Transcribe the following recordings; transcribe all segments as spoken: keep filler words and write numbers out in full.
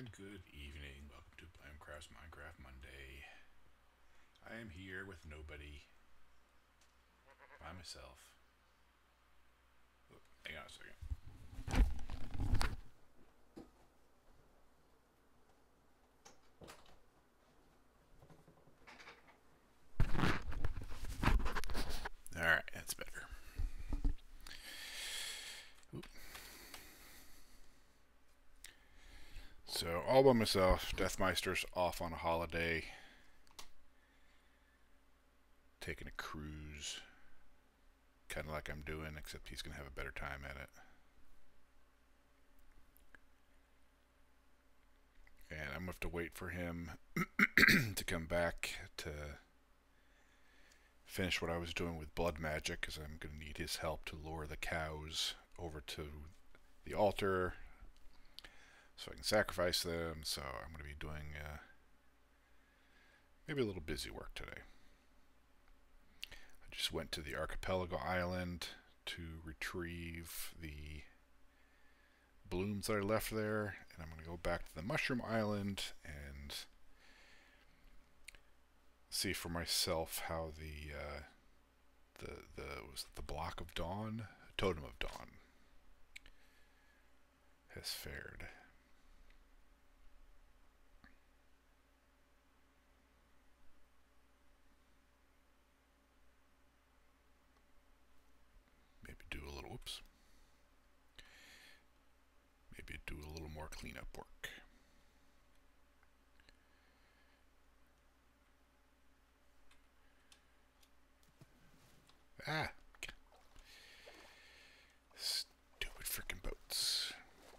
Good evening. Welcome to Blamecraft's Minecraft Monday. I am here with nobody. By myself. Oh, hang on a second. Alright, that's better. Oop. So, all by myself. Deathmeister's off on a holiday. Taking a cruise. Kind of like I'm doing, except he's going to have a better time at it. And I'm going to have to wait for him to come back to finish what I was doing with blood magic, because I'm going to need his help to lure the cows over to the altar so I can sacrifice them. So I'm going to be doing uh, maybe a little busy work today. I just went to the archipelago island to retrieve the blooms that I left there, and I'm going to go back to the mushroom island and see for myself how the uh, the the was it the block of dawn, totem of dawn, has fared. Maybe do a little whoops. Maybe do a little more cleanup work. Ah! Stupid freaking boats.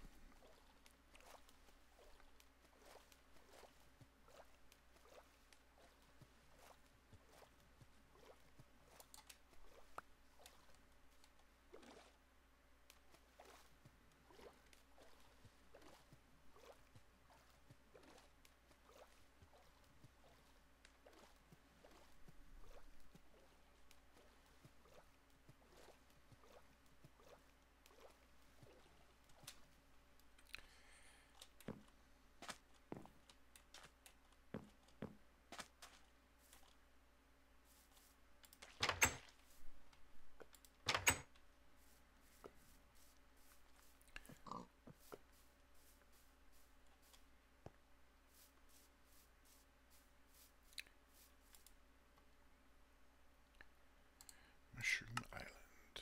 Mushroom Island.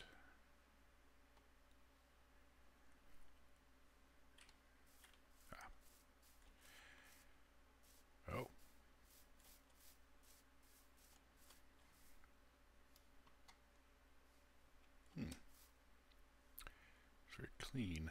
Ah. Oh. Hmm. Very clean.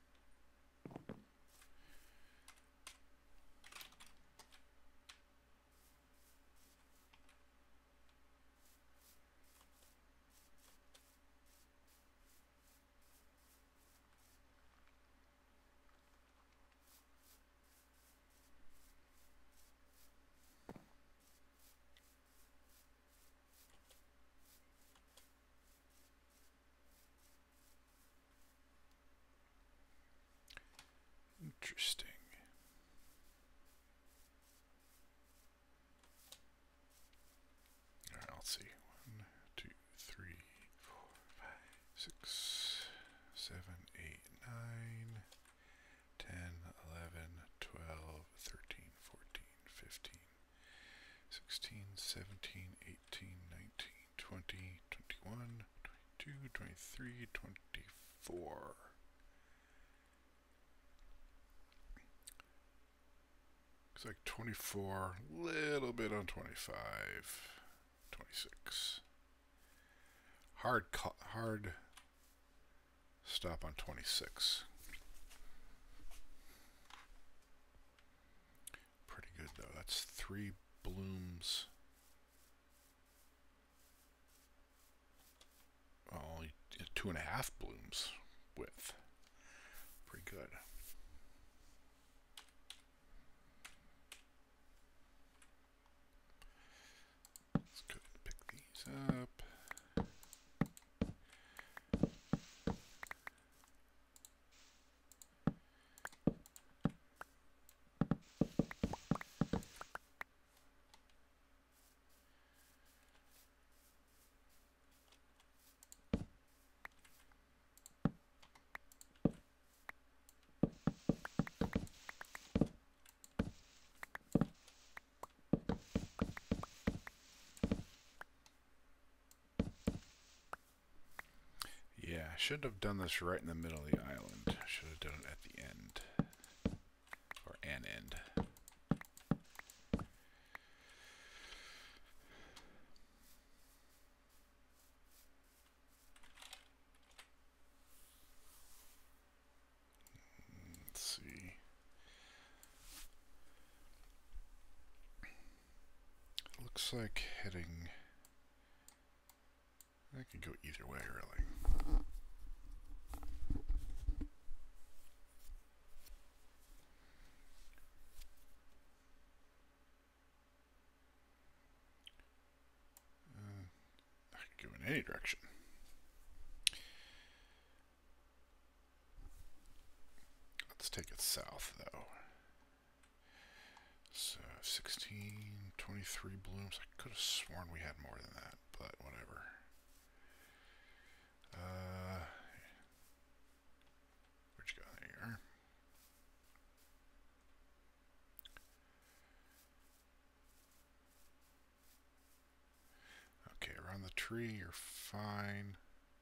Interesting. All right, let's see. One, two, three, four, five, six, seven, eight, nine, ten, eleven, twelve, thirteen, fourteen, fifteen, sixteen, seventeen, eighteen, nineteen, twenty, twenty-one, twenty-two, twenty-three, twenty-four. Looks like twenty-four, little bit on twenty-five, twenty-six. Hard, hard stop on twenty-six. Pretty good though. That's three blooms. Only two and a half blooms width. Pretty good. Let's go pick these up. should have done this right in the middle of the island. I should have done it at the end. Or an end. Let's see. Looks like heading... I could go either way, really. Uh, I could go in any direction. Let's take it south, though. So, sixteen, twenty-three blooms. I could have sworn we had more than that, but whatever. Uh, where'd you go? There you are. Okay, around the tree, you're fine.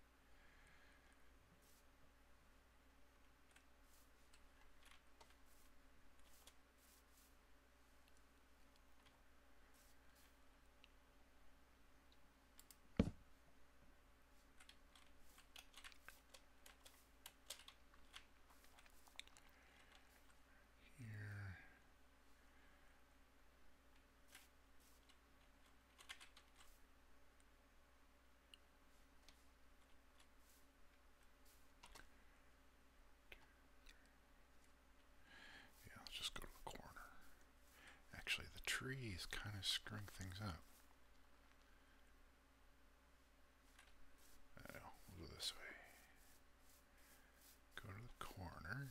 Just go to the corner. Actually, the trees kind of screwing things up. Oh, we'll go this way. Go to the corner.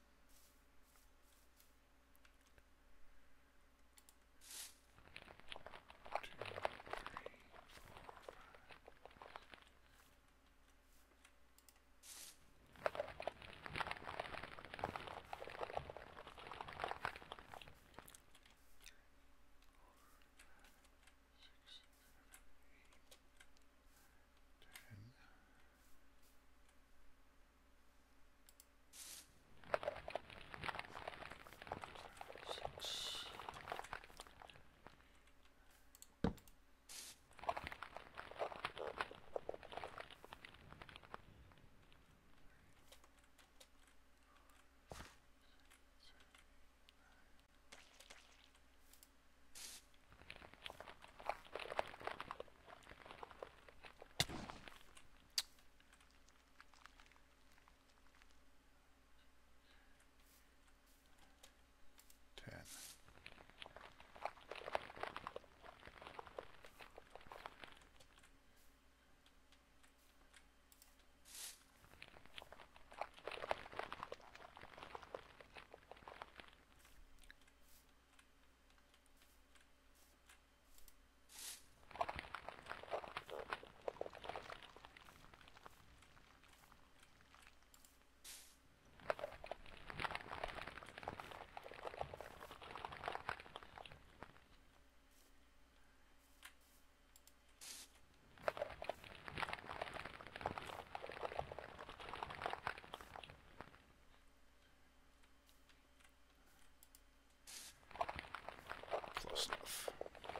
Close enough.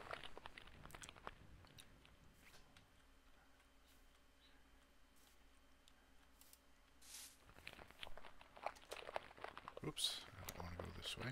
Oops, I don't want to go this way.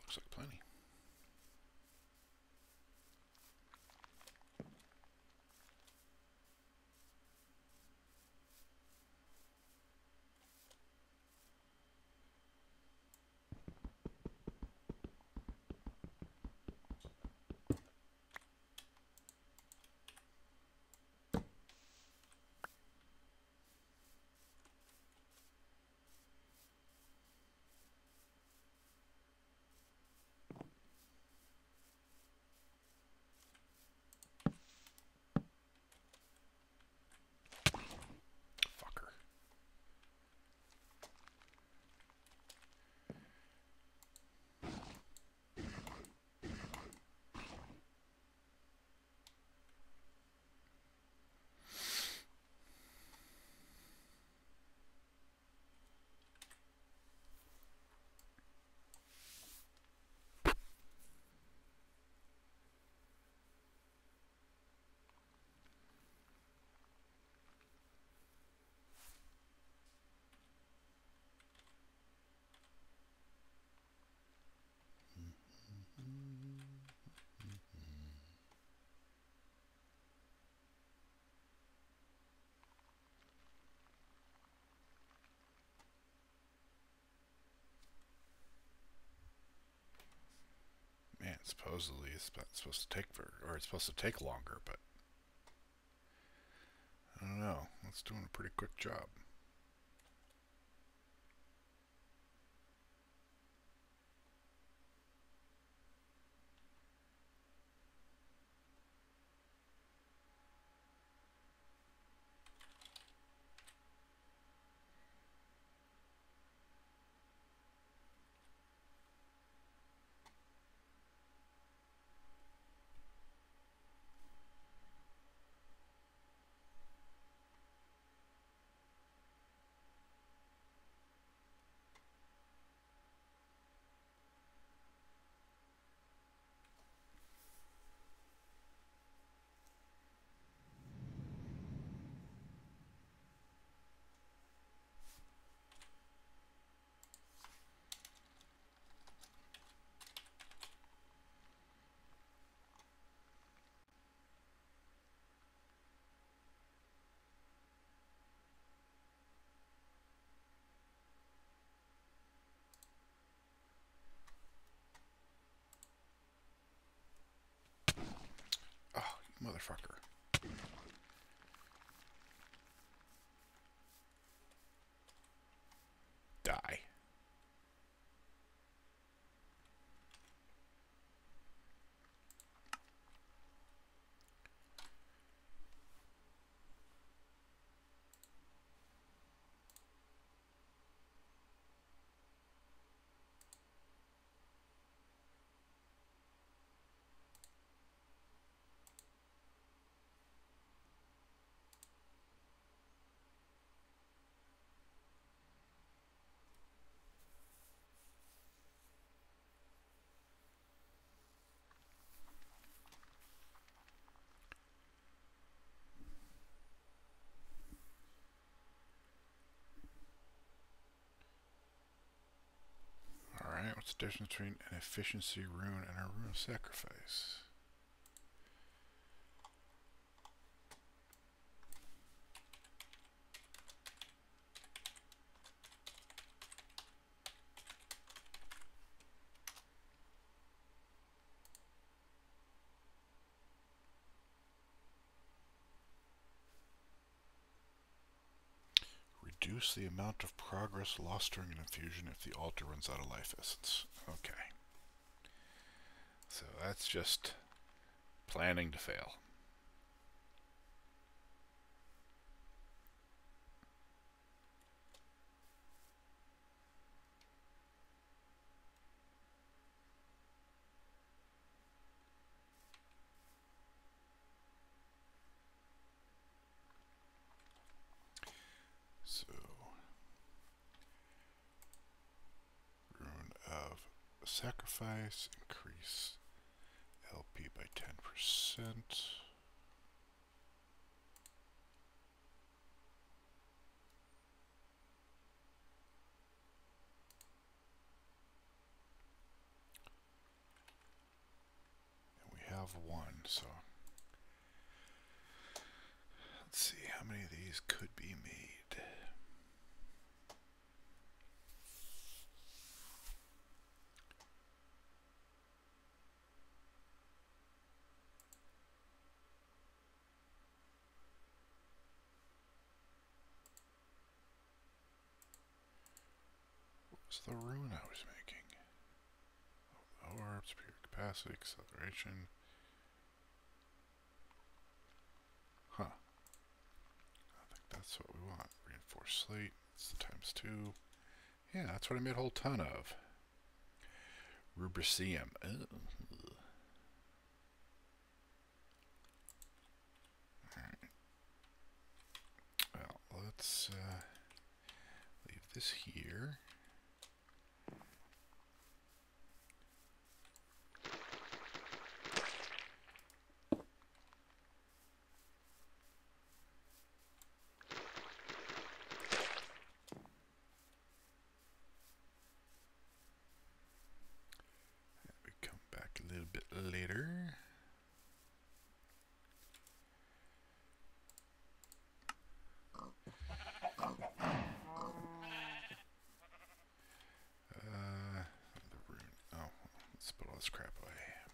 Looks like plenty. Fucker. Man, supposedly it's supposed to take for, or it's supposed to take longer, but I don't know. It's doing a pretty quick job. Oh, you motherfucker. Die. Alright, what's the difference between an efficiency rune and a rune of sacrifice? Reduce the amount of progress lost during an infusion if the altar runs out of life essence. Okay. So that's just planning to fail. So, rune of sacrifice, increase L P by ten percent. one, so let's see how many of these could be made. What's the rune I was making? Oh, orbs, pure capacity, acceleration. Huh. I think that's what we want. Reinforced slate. It's the times two. Yeah, that's what I made a whole ton of. Rubricium. Ugh. Alright. Well, let's uh, leave this here. A little bit later. Uh, the rune. Oh, let's put all this crap away.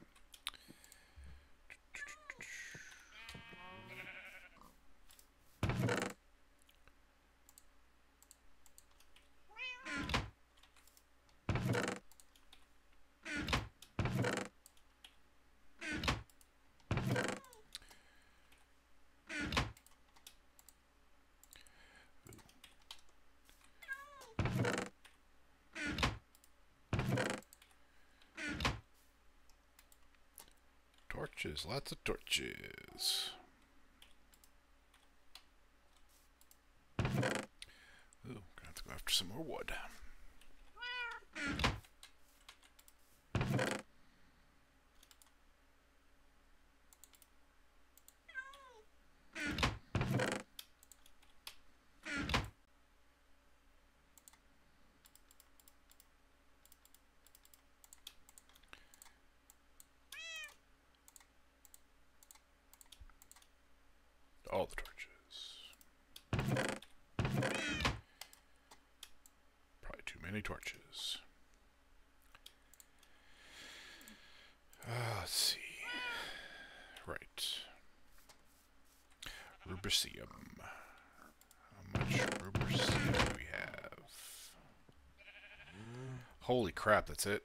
Torches, lots of torches. Ooh, gonna have to go after some more wood. All the torches. Probably too many torches. Uh, let's see. Right. Rubricium. How much rubricium do we have? Holy crap, that's it.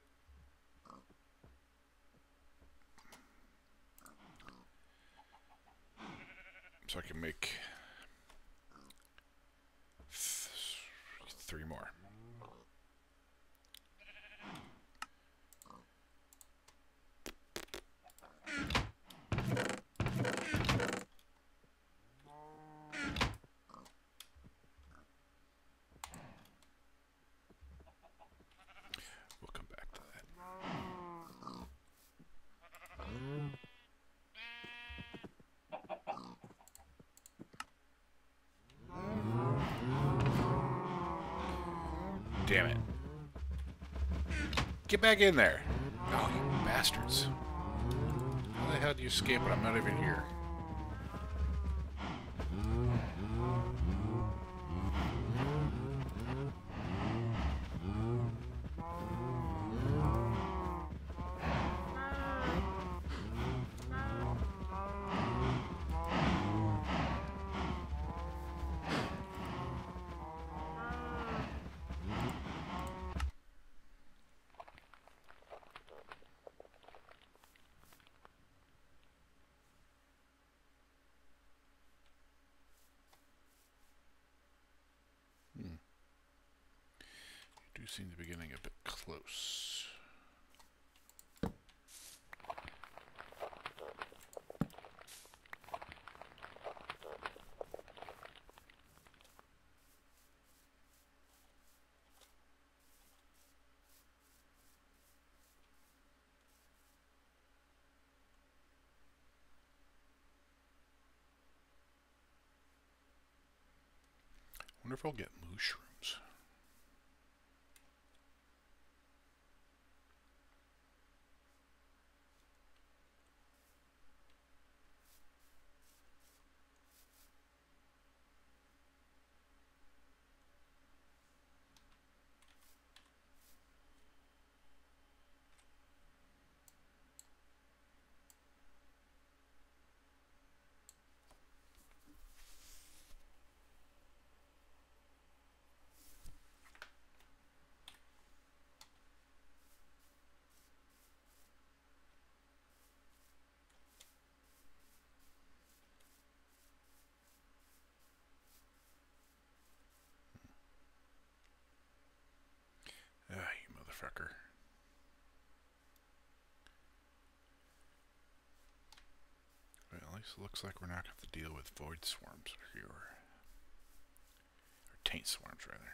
So I can make th three more. We'll come back to that. Damn it. Get back in there. Oh, you bastards. How the hell do you escape when I'm not even here? You seem to be getting a bit close. I wonder if I'll get mushrooms. So it looks like we're not going to have to deal with void swarms here. Or taint swarms, rather.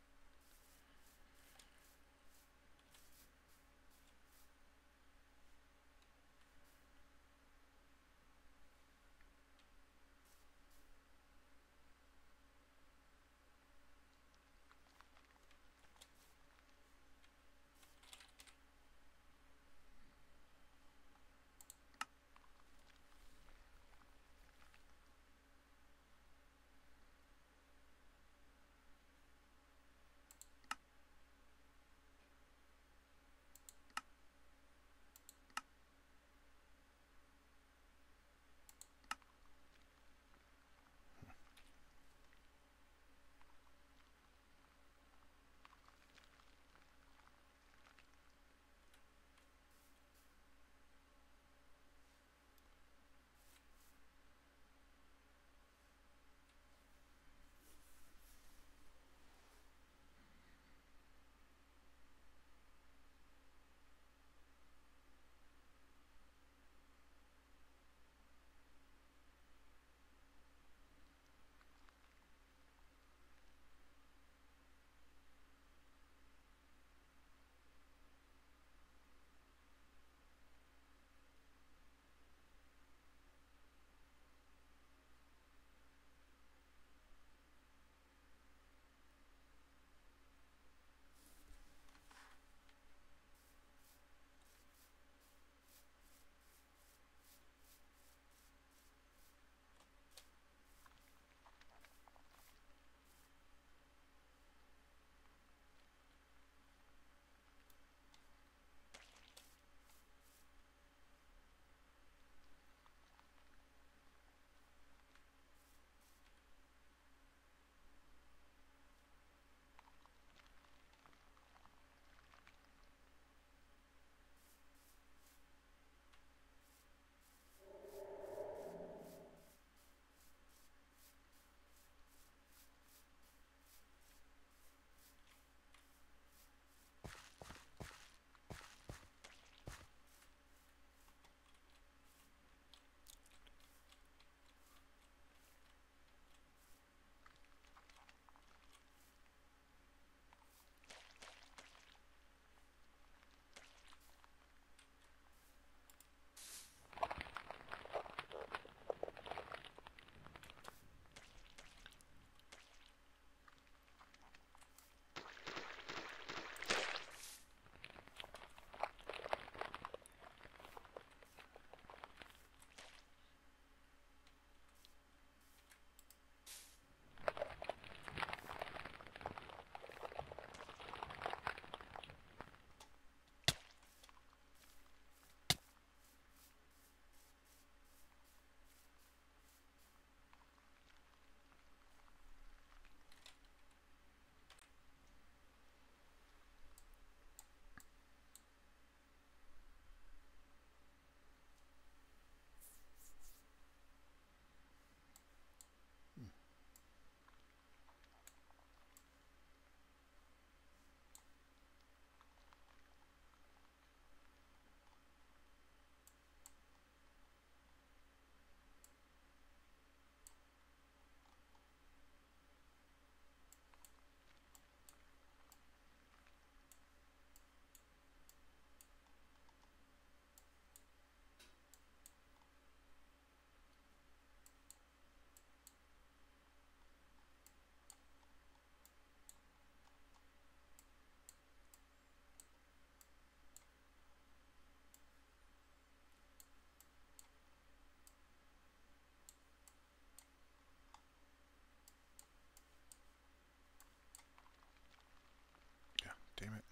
Yeah, damn it.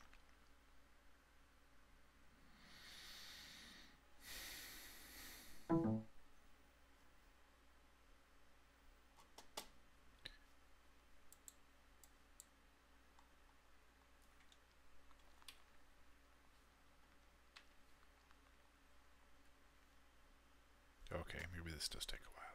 Okay, maybe this does take a while.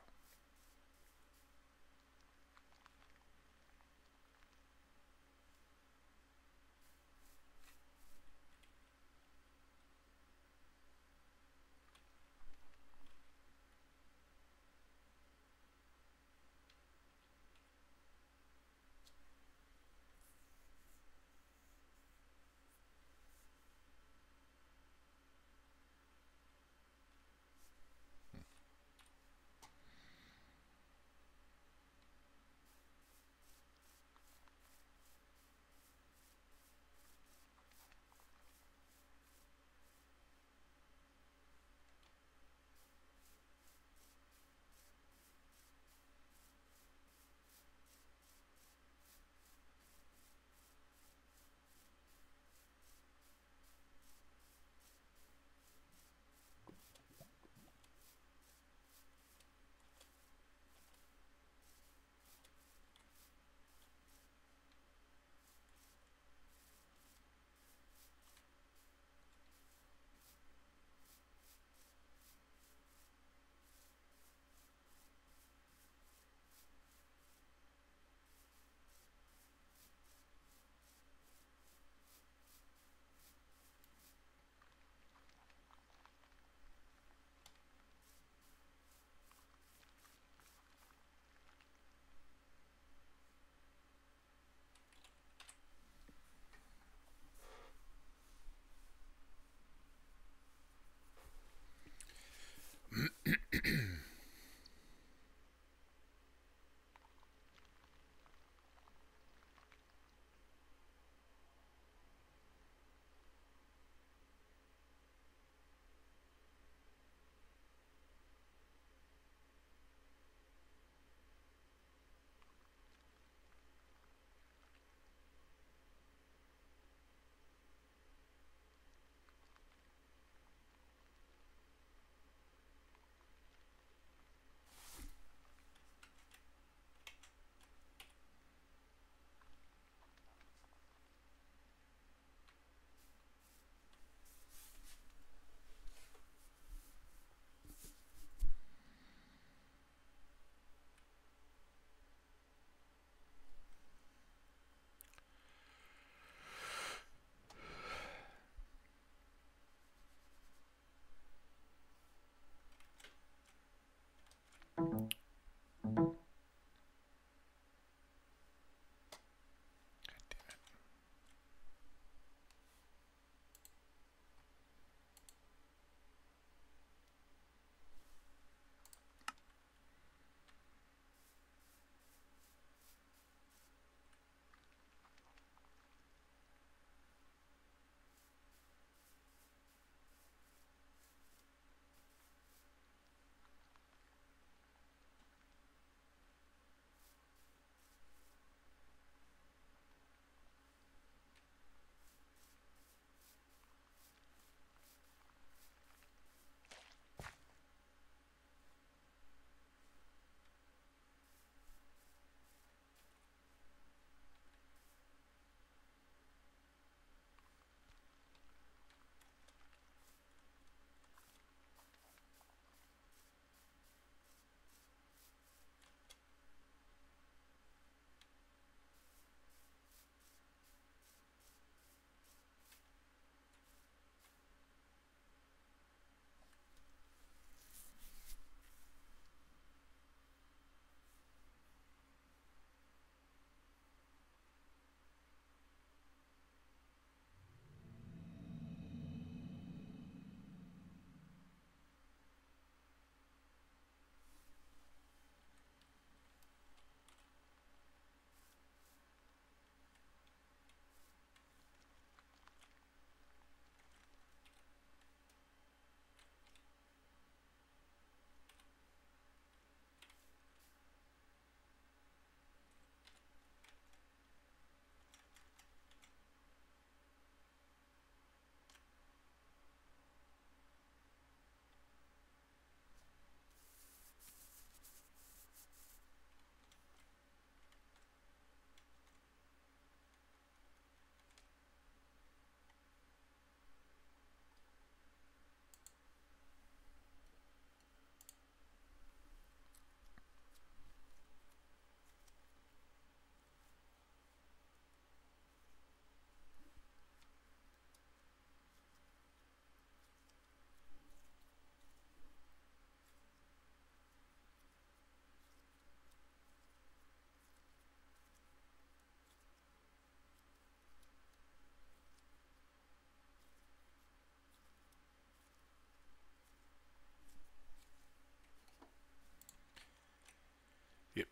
Yep.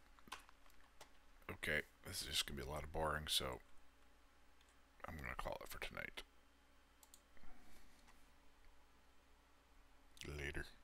Okay, this is just going to be a lot of boring, so I'm going to call it for tonight. Later.